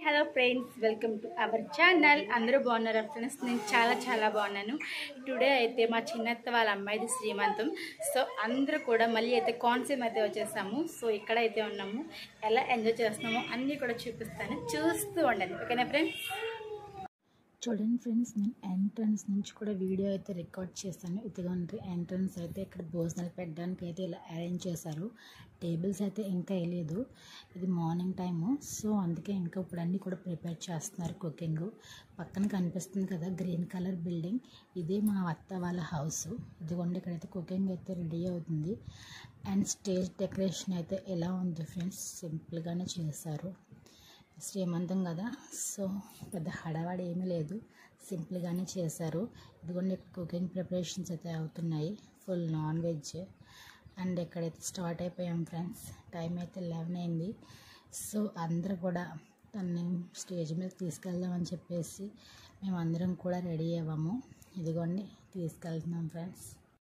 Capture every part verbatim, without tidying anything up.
Hello friends, welcome to our channel. అందరూ బాగున్నారా friends? నేను చాలా చాలా బాగున్నాను. టుడే అయితే మా చిన్నత్త వాళ్ళ అమ్మాయిది శ్రీమంతం. సో అందరూ కూడా మళ్ళీ అయితే కాన్సెప్ట్ అయితే వచ్చేసాము. సో ఇక్కడైతే ఉన్నాము, ఎలా ఎంజాయ్ చేస్తున్నామో అన్నీ కూడా చూపిస్తాను, చూస్తూ ఉండండి. ఓకేనా ఫ్రెండ్స్? చూడండి ఫ్రెండ్స్, నేను ఎంట్రన్స్ నుంచి కూడా వీడియో అయితే రికార్డ్ చేశాను. ఇదిగోండి ఎంట్రన్స్ అయితే ఇక్కడ భోజనాలు పెట్టడానికి అయితే ఇలా అరేంజ్ చేశారు. టేబుల్స్ అయితే ఇంకా వేయలేదు, ఇది మార్నింగ్ టైము. సో అందుకే ఇంకా ఇప్పుడు అన్నీ కూడా ప్రిపేర్ చేస్తున్నారు కుకింగ్. పక్కన కనిపిస్తుంది కదా గ్రీన్ కలర్ బిల్డింగ్, ఇదే మా అత్త వాళ్ళ హౌస్. ఇదిగోండి ఇక్కడైతే కుకింగ్ అయితే రెడీ అవుతుంది. అండ్ స్టేజ్ డెకరేషన్ అయితే ఎలా ఉంది ఫ్రెండ్స్, సింపుల్గానే చేశారు. శ్రీమంతం కదా, సో పెద్ద హడావాడి ఏమీ లేదు, సింపుల్గానే చేశారు. ఇదిగోండి కుకింగ్ ప్రిపరేషన్స్ అయితే అవుతున్నాయి, ఫుల్ నాన్ వెజ్. అండ్ ఇక్కడైతే స్టార్ట్ అయిపోయాం ఫ్రెండ్స్. టైం అయితే లెవెన్ అయింది. సో అందరూ కూడా తన్ని స్టేజ్ మీద తీసుకెళ్దామని చెప్పేసి మేమందరం కూడా రెడీ అయ్యాము. ఇదిగోండి తీసుకెళ్తున్నాం ఫ్రెండ్స్.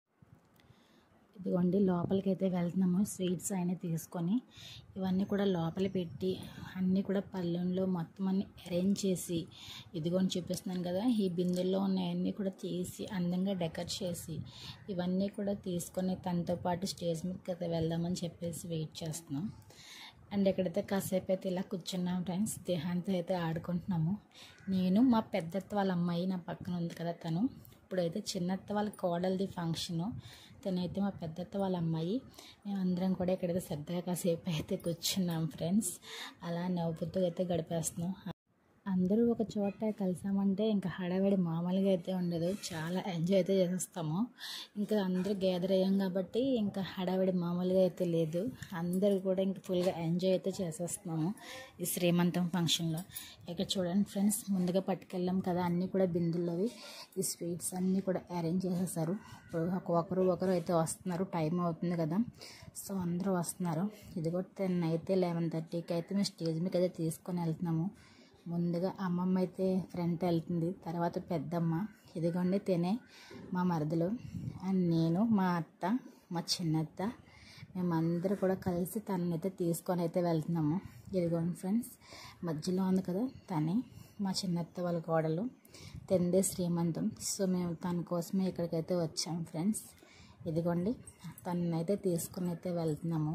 ఇదిగోండి లోపలికి అయితే వెళ్తున్నాము. స్వీట్స్ అయినా తీసుకొని ఇవన్నీ కూడా లోపల పెట్టి అన్నీ కూడా పళ్ళెంలో మొత్తం అన్నీ అరేంజ్ చేసి ఇదిగోండి చూపిస్తున్నాను కదా, ఈ బిందెల్లో ఉన్నాయన్నీ కూడా తీసి అందంగా డెకరేట్ చేసి ఇవన్నీ కూడా తీసుకొని తనతో పాటు స్టేజ్ మీదకి అయితే వెళ్దామని చెప్పేసి వెయిట్ చేస్తున్నాం. అండ్ ఎక్కడైతే కాసేపు అయితే ఇలా కూర్చున్నాం ఫ్రెండ్స్, దేహాంతో అయితే ఆడుకుంటున్నాము. నేను మా పెద్దత్త వాళ్ళ అమ్మాయి నా పక్కన ఉంది కదా తను, ఇప్పుడైతే చిన్నత్త వాళ్ళ కోడలిది ఫంక్షను, తనైతే మా పెద్దత్త వాళ్ళ అమ్మాయి. మేమందరం కూడా ఇక్కడైతే శ్రద్ధగా కాసేపు అయితే కూర్చున్నాం ఫ్రెండ్స్. అలా నవ్వుతూ అయితే గడిపేస్తున్నాం. అందరూ ఒక చోట కలిసామంటే ఇంకా హడావిడి మామూలుగా అయితే ఉండదు, చాలా ఎంజాయ్ అయితే చేసేస్తాము. ఇంకా అందరూ గ్యాదర్ అయ్యాం కాబట్టి ఇంకా హడావిడి మామూలుగా అయితే లేదు, అందరూ కూడా ఇంకా ఫుల్గా ఎంజాయ్ అయితే చేసేస్తున్నాము ఈ శ్రీమంతం ఫంక్షన్లో. ఇక్కడ చూడండి ఫ్రెండ్స్, ముందుగా పట్టుకెళ్ళాం కదా అన్నీ కూడా బిందుల్లోవి ఈ స్వీట్స్ అన్నీ కూడా అరేంజ్ చేసేసారు. ఇప్పుడు ఒకరు ఒకరు అయితే వస్తున్నారు, టైం అవుతుంది కదా, సో అందరూ వస్తున్నారు. ఇదిగో టెన్ అయితే లెవెన్ థర్టీకి అయితే మేము స్టేజ్ మీకు అయితే తీసుకొని వెళ్తున్నాము. ముందుగా అమ్మమ్మ అయితే ఫ్రంట్ వెళ్తుంది, తర్వాత పెద్దమ్మ, ఇదిగోండి తినే మా మరదలు, అండ్ నేను, మా అత్త, మా చిన్నత్త, మేమందరూ కూడా కలిసి తననైతే తీసుకొని అయితే వెళ్తున్నాము. ఇదిగోండి ఫ్రెండ్స్, మధ్యలో ఉంది కదా తనే మా చిన్నత్త వాళ్ళ కోడలు, తెందే శ్రీమంతం. సో మేము తన కోసమే ఇక్కడికైతే వచ్చాము ఫ్రెండ్స్. ఇదిగోండి తననైతే తీసుకొని అయితే వెళ్తున్నాము.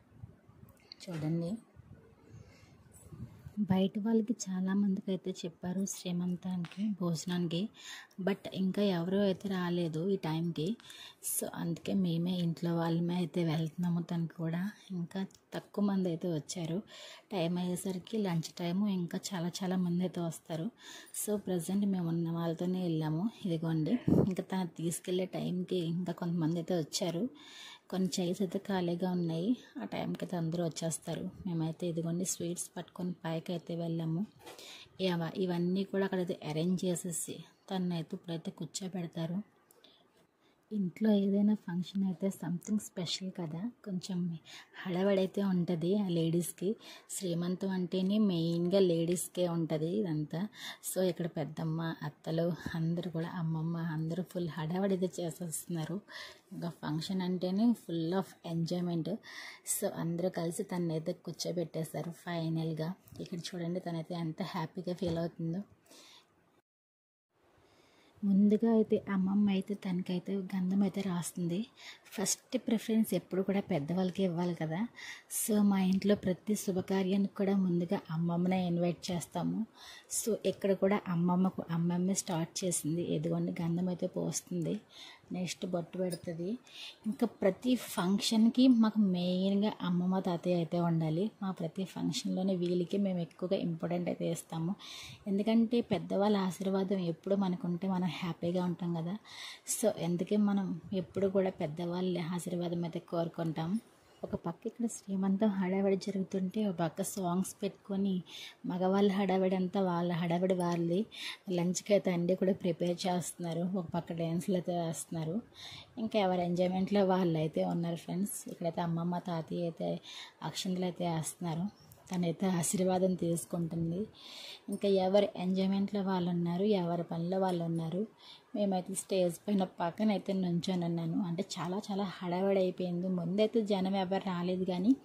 చూడండి బయట వాళ్ళకి చాలామందికి అయితే చెప్పారు శ్రీమంతానికి భోజనానికి, బట్ ఇంకా ఎవరూ అయితే రాలేదు ఈ టైంకి. సో అందుకే మేమే ఇంట్లో వాళ్ళమే అయితే వెళ్తున్నాము. తనకు కూడా ఇంకా తక్కువ మంది అయితే వచ్చారు. టైం అయ్యేసరికి లంచ్ టైము, ఇంకా చాలా చాలా మంది అయితే వస్తారు. సో ప్రజెంట్ మేము ఉన్న వాళ్ళతోనే వెళ్ళాము. ఇదిగోండి ఇంకా తను తీసుకెళ్లే టైంకి ఇంకా కొంతమంది అయితే వచ్చారు, కొన్ని చైర్స్ అయితే ఖాళీగా ఉన్నాయి, ఆ టైంకి అయితే అందరూ వచ్చేస్తారు. మేమైతే ఇదిగోండి స్వీట్స్ పట్టుకొని పైకి అయితే వెళ్ళాము. ఇవ ఇవన్నీ కూడా అక్కడైతే అరేంజ్ చేసేసి తనైతే ఇప్పుడైతే కూర్చోబెడతారు. ఇంట్లో ఏదైనా ఫంక్షన్ అయితే సంథింగ్ స్పెషల్ కదా, కొంచెం హడావడైతే ఉంటుంది ఆ లేడీస్కి. శ్రీమంతం అంటేనే మెయిన్గా లేడీస్కే ఉంటుంది ఇదంతా. సో ఇక్కడ పెద్దమ్మ, అత్తలు అందరూ కూడా, అమ్మమ్మ అందరూ ఫుల్ హడావడి అయితే చేసేస్తున్నారు. ఇంకా ఫంక్షన్ అంటేనే ఫుల్ ఆఫ్ ఎంజాయ్మెంట్. సో అందరూ కలిసి తనైతే కూర్చోబెట్టేశారు ఫైనల్గా. ఇక్కడ చూడండి తనైతే ఎంత హ్యాపీగా ఫీల్ అవుతుందో. ముందుగా అయితే అమ్మమ్మ అయితే తనకైతే గంధం అయితే రాస్తుంది. ఫస్ట్ ప్రిఫరెన్స్ ఎప్పుడు కూడా పెద్దవాళ్ళకి ఇవ్వాలి కదా. సో మా ఇంట్లో ప్రతి శుభకార్యానికి కూడా ముందుగా అమ్మమ్మనే ఇన్వైట్ చేస్తాము. సో ఇక్కడ కూడా అమ్మమ్మకు అమ్మమ్మే స్టార్ట్ చేసింది. ఎదుగోండి గంధం అయితే పోస్తుంది, నెక్స్ట్ బొట్టు పెడుతుంది. ఇంకా ప్రతి ఫంక్షన్కి మాకు మెయిన్గా అమ్మమ్మ తాతయ్య అయితే ఉండాలి. మా ప్రతి ఫంక్షన్లోనే వీళ్ళకి మేము ఎక్కువగా ఇంపార్టెంట్ అయితే ఇస్తాము. ఎందుకంటే పెద్దవాళ్ళ ఆశీర్వాదం ఎప్పుడు మనకుంటే మనం హ్యాపీగా ఉంటాం కదా. సో అందుకే మనం ఎప్పుడు కూడా పెద్దవాళ్ళ ఆశీర్వాదం అయితే కోరుకుంటాం. ఒక పక్క ఇక్కడ శ్రీమంతం హడావిడి జరుగుతుంటే ఒక పక్క సాంగ్స్ పెట్టుకొని మగవాళ్ళ హడావిడి అంతా వాళ్ళ హడావిడి వాళ్ళది. లంచ్కి అయితే అన్నీ కూడా ప్రిపేర్ చేస్తున్నారు, ఒక పక్క డ్యాన్స్లు అయితే వేస్తున్నారు. ఇంకా ఎవరి ఎంజాయ్మెంట్లో వాళ్ళు అయితే ఉన్నారు ఫ్రెండ్స్. ఇక్కడైతే అమ్మమ్మ తాతయ్య అయితే అక్షంతలు అయితే వేస్తున్నారు, తనైతే ఆశీర్వాదం తీసుకుంటుంది. ఇంకా ఎవరి ఎంజాయ్మెంట్లో వాళ్ళు ఉన్నారు, ఎవరి పనిలో వాళ్ళు ఉన్నారు. మేమైతే స్టేజ్ పైన పక్కన అయితే నుంచొని ఉన్నాను. అంటే చాలా చాలా హడావిడి అయిపోయింది. ముందైతే జనం ఎవరు రాలేదు, కానీ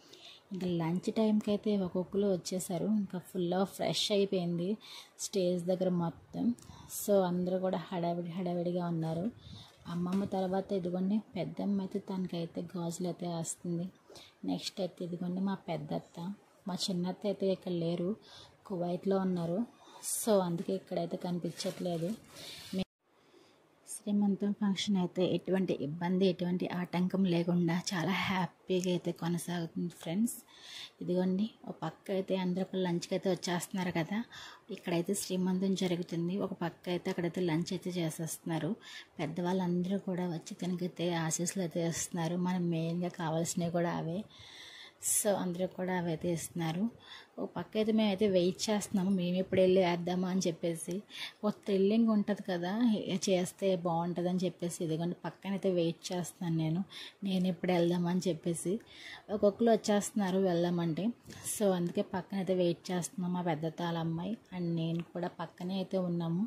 ఇంకా లంచ్ టైంకి అయితే ఒక్కొక్కరు వచ్చేసారు. ఇంకా ఫుల్గా ఫ్రెష్ అయిపోయింది స్టేజ్ దగ్గర మొత్తం. సో అందరూ కూడా హడావిడి హడావిడిగా ఉన్నారు. అమ్మమ్మ తర్వాత ఇదిగోండి పెద్దమ్మ అయితే తనకైతే గాజులు అయితే వేస్తుంది. నెక్స్ట్ అయితే ఇదిగోండి మా పెద్దత్త, మా చిన్నత్త అయితే ఇక్కడ లేరు, కువైట్లో ఉన్నారు. సో అందుకే ఇక్కడైతే కనిపించట్లేదు. శ్రీమంతం ఫంక్షన్ అయితే ఎటువంటి ఇబ్బంది ఎటువంటి ఆటంకం లేకుండా చాలా హ్యాపీగా అయితే కొనసాగుతుంది ఫ్రెండ్స్. ఇదిగోండి ఒక పక్క అయితే అందరూ లంచ్కి అయితే వచ్చేస్తున్నారు కదా, ఇక్కడైతే శ్రీమంతం జరుగుతుంది. ఒక పక్క అయితే అక్కడైతే లంచ్ అయితే చేసేస్తున్నారు. పెద్దవాళ్ళందరూ కూడా వచ్చి తనకైతే ఆశీస్సులు అయితే ఇస్తున్నారు. మనం మెయిన్గా కావాల్సినవి కూడా అవే. సో అందరూ కూడా అవైతే ఇస్తున్నారు. ఒక పక్క అయితే మేమైతే వెయిట్ చేస్తున్నాము, మేము ఎప్పుడు వెళ్ళి వేద్దామా అని చెప్పేసి. ఒక థ్రిల్లింగ్ ఉంటుంది కదా, చేస్తే బాగుంటుంది అని చెప్పేసి ఇదిగోండి పక్కనైతే వెయిట్ చేస్తున్నాను నేను నేను ఎప్పుడు వెళ్దామా అని చెప్పేసి. ఒక్కొక్కరు వచ్చేస్తున్నారు వెళ్దామంటే. సో అందుకే పక్కనైతే వెయిట్ చేస్తున్నాం. మా పెద్ద తాళ అమ్మాయి అండ్ నేను కూడా పక్కనే అయితే ఉన్నాము.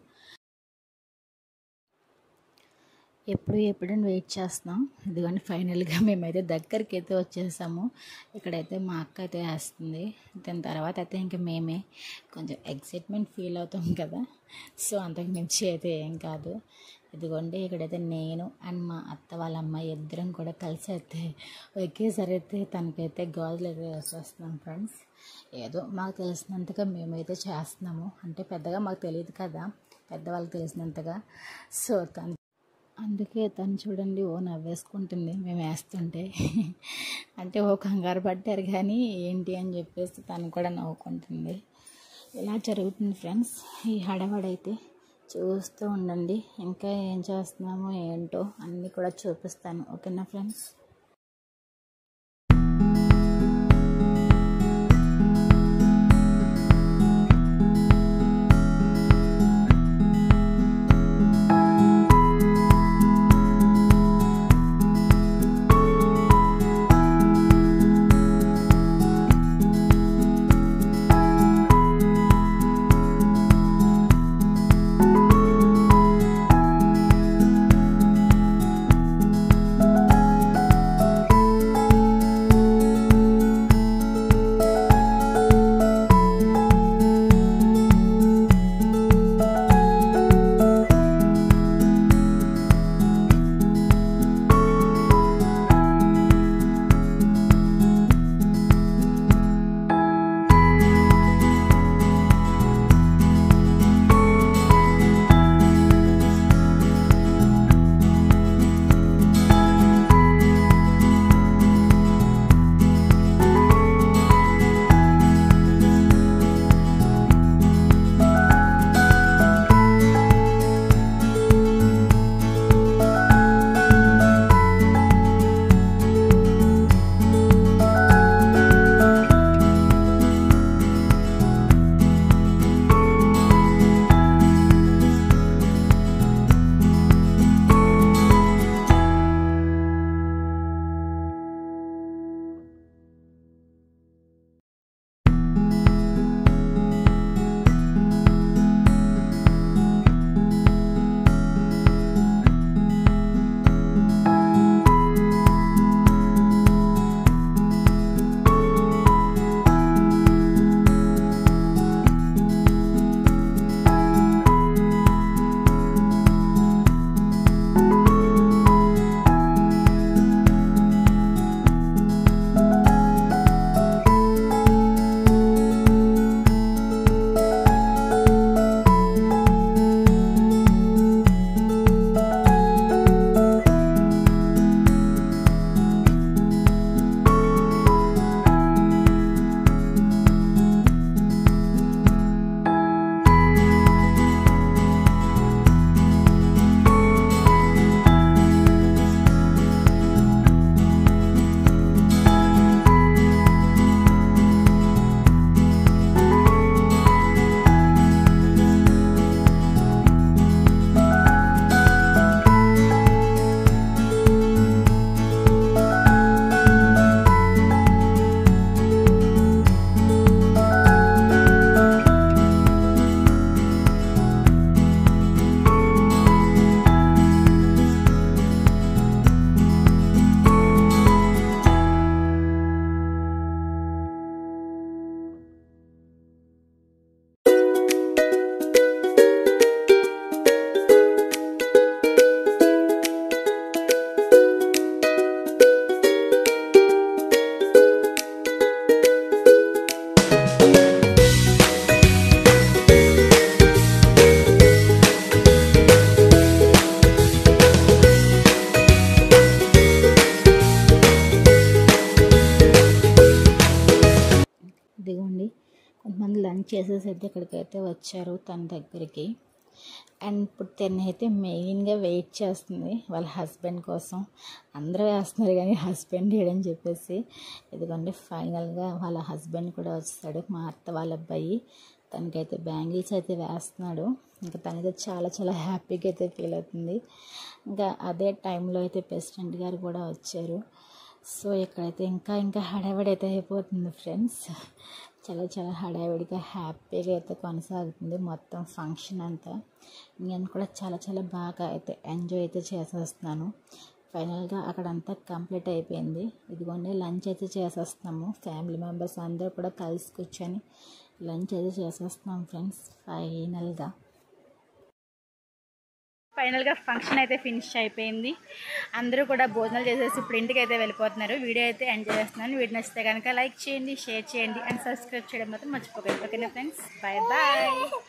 ఎప్పుడు ఎప్పుడని వెయిట్ చేస్తున్నాం. ఇదిగోండి ఫైనల్గా మేమైతే దగ్గరికి అయితే వచ్చేసాము. ఇక్కడైతే మా అక్క అయితే వేస్తుంది. దాని తర్వాత అయితే ఇంకా మేమే కొంచెం ఎక్సైట్మెంట్ ఫీల్ అవుతాం కదా, సో అంతకు మించి అయితే ఏం కాదు. ఇదిగోండి ఇక్కడైతే నేను అండ్ మా అత్త వాళ్ళ అమ్మాయి ఇద్దరం కూడా కలిసి అయితే ఒకేసారి అయితే తనకైతే గాజులు అయితే వేసేస్తున్నాం ఫ్రెండ్స్. ఏదో మాకు తెలిసినంతగా మేమైతే చేస్తున్నాము. అంటే పెద్దగా మాకు తెలియదు కదా, పెద్దవాళ్ళకి తెలిసినంతగా. సో తను అందుకే తను చూడండి ఓ నవ్వేసుకుంటుంది మేము వేస్తుంటే. అంటే ఓ కంగారు పడ్డారు కానీ ఏంటి అని చెప్పేసి తను కూడా నవ్వుకుంటుంది. ఇలా జరుగుతుంది ఫ్రెండ్స్ ఈ హడావడైతే. చూస్తూ ఉండండి, ఇంకా ఏం చేస్తున్నామో ఏంటో అన్నీ కూడా చూపిస్తాను. ఓకేనా ఫ్రెండ్స్? చేసేసి అయితే ఇక్కడికైతే వచ్చారు తన దగ్గరికి. అండ్ ఇప్పుడు తను అయితే మెయిన్గా వెయిట్ చేస్తుంది వాళ్ళ హస్బెండ్ కోసం. అందరూ వేస్తున్నారు కానీ హస్బెండ్ లేడని చెప్పేసి, ఎందుకంటే ఫైనల్గా వాళ్ళ హస్బెండ్ కూడా వచ్చాడు, మా అత్త వాళ్ళ అబ్బాయి. తనకైతే బ్యాంగిల్స్ అయితే వేస్తున్నాడు. ఇంకా తనైతే చాలా చాలా హ్యాపీగా అయితే ఫీల్ అవుతుంది. ఇంకా అదే టైంలో అయితే ప్రెసిడెంట్ గారు కూడా వచ్చారు. సో ఇక్కడైతే ఇంకా ఇంకా హడావిడి అయితే అయిపోతుంది ఫ్రెండ్స్. చాలా చాలా హడావిడిగా హ్యాపీగా అయితే కొనసాగుతుంది మొత్తం ఫంక్షన్ అంతా. నేను కూడా చాలా చాలా బాగా అయితే ఎంజాయ్ అయితే చేసేస్తున్నాను. ఫైనల్గా అక్కడంతా కంప్లీట్ అయిపోయింది. ఇదిగోండి లంచ్ అయితే చేసేస్తున్నాము. ఫ్యామిలీ మెంబర్స్ అందరూ కూడా కలిసి కూర్చొని లంచ్ అయితే చేసేస్తున్నాం ఫ్రెండ్స్. ఫైనల్గా ఫైనల్గా ఫంక్షన్ అయితే ఫినిష్ అయిపోయింది. అందరూ కూడా భోజనాలు చేసేసి ఇప్పుడు ఇంటికి అయితే వెళ్ళిపోతున్నారు. వీడియో అయితే ఎంజాయ్ చేస్తున్నాను. వీడియో నచ్చితే కనుక లైక్ చేయండి, షేర్ చేయండి అండ్ సబ్స్క్రైబ్ చేయడం మాత్రం మర్చిపోకండి. ఓకేనా ఫ్రెండ్స్, బాయ్ బాయ్.